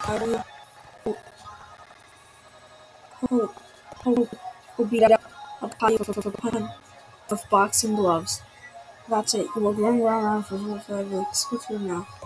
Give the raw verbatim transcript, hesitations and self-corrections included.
Caillou will, will, will beat up a Caillou for a pun of boxing gloves. That's it. You will run around for five weeks. What's your now?